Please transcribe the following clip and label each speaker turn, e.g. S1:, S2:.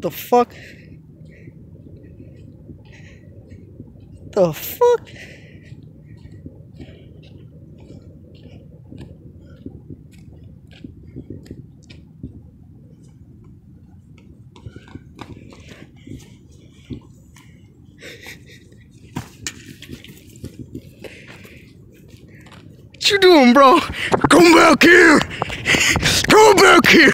S1: The fuck? The fuck? What you doing, bro? Come back here! Come back here!